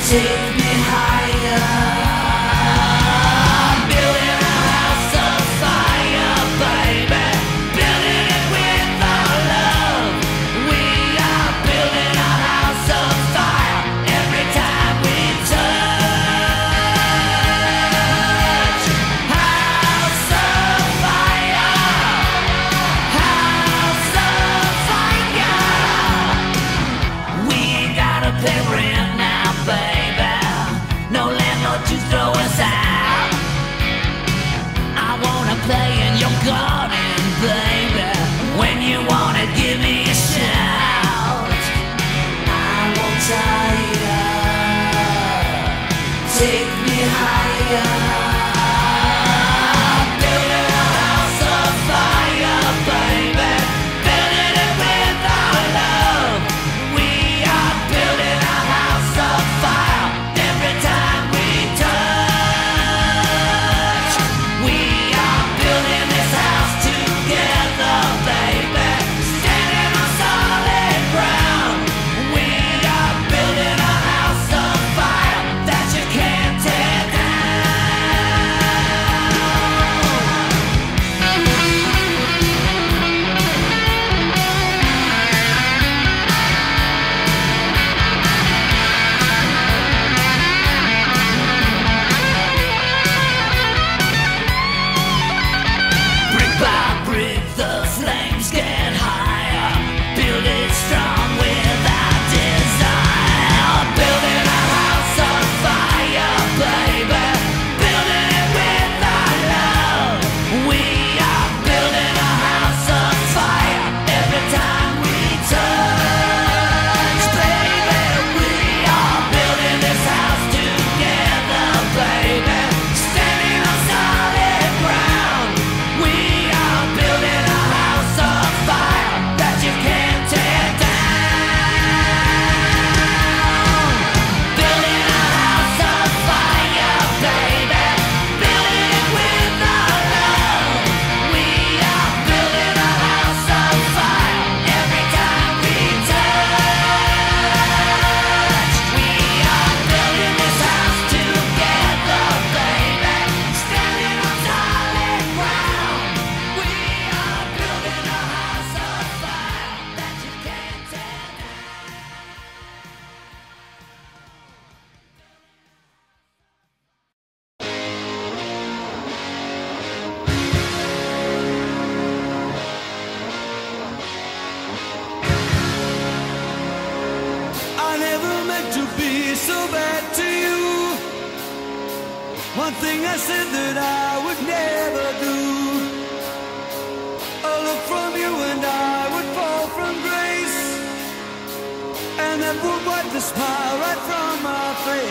Take me higher. Building a house of fire, baby. Building it with our love. We are building a house of fire every time we touch. House of fire. House of fire. We ain't gotta pay rent now, baby. No landlord to throw us out. I wanna play in your garden, baby. When you wanna give me a shout, I won't tire. Take me higher. Building a house of fire, baby. Building it with our love. We are building a house of fire every time we touch. We are building this house together, baby. Standing on solid ground. We are building a house of fire that you can't tear Brick by brick, the flames get higher. Build it strong without desire. Building a house of fire, baby. Building it with our love. We are building a house of fire every time we touch, baby. We are building this house together, baby. Standing on solid ground. We are building a house of fire that you can't tear down. Building a house of fire, baby. Building it with our love. We are building a house of fire every time we touch. We are building this house together, baby. Standing on solid ground. We are building a house of fire that you can't tear down. I never meant to be so bad to you. One thing I said that I would never do. A look from you and I would fall from grace, and that would wipe the smile right from my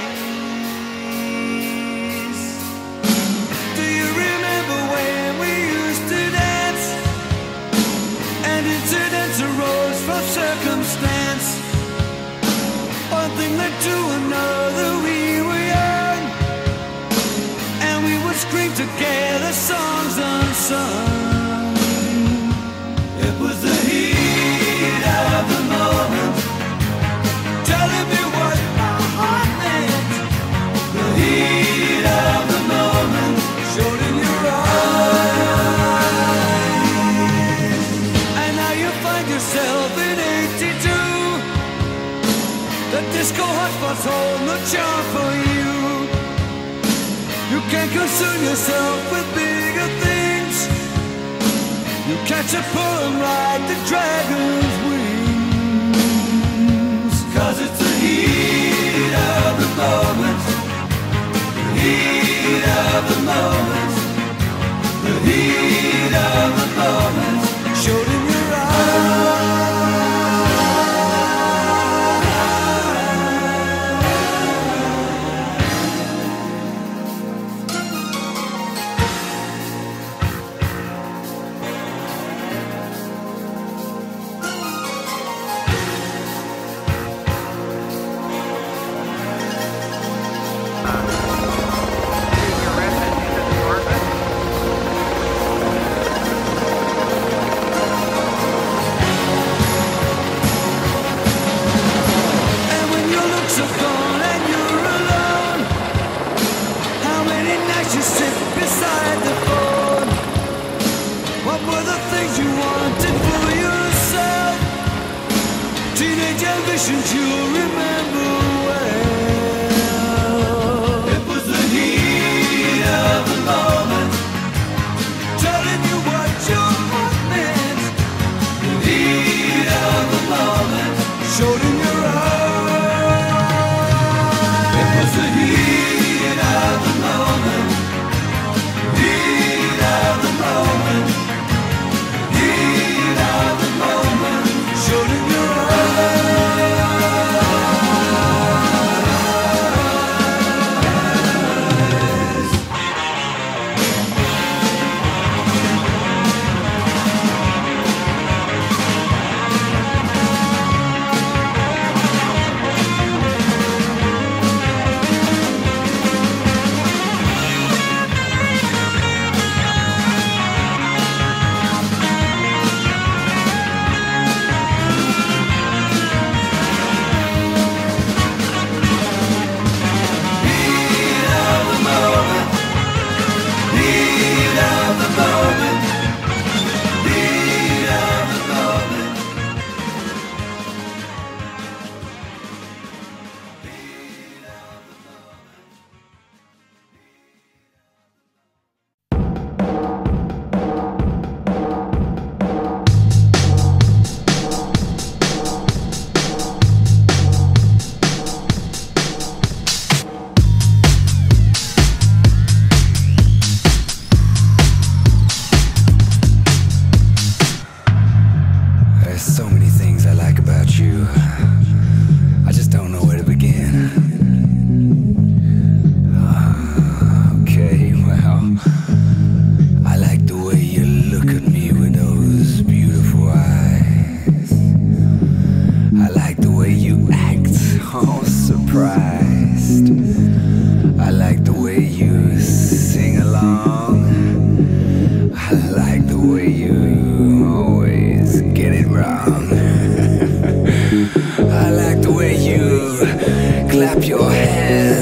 face. Do you remember when we used to dance? And incidents arose from circumstance. One thing led to another, we were young, and we would scream together songs unsung. It was the heat of the moment, telling me what my heart meant. The heat of the moment showed in your eyes. And now you find yourself in 82. The disco hotspots hold no charm for you. You can't concern yourself with bigger things. You catch a pull and ride the dragon's wings. 'Cause it's the heat of the moment. The heat of the moment. The heat of the moment showed in your eyes. And when your looks are gone and you're teenage ambitions you'll remember well. It was the heat of the moment, telling you what your heart meant. The heat of the moment showed in your eyes. It was the heat of the moment, heat of the moment, heat of the moment showed in your Clap your hands.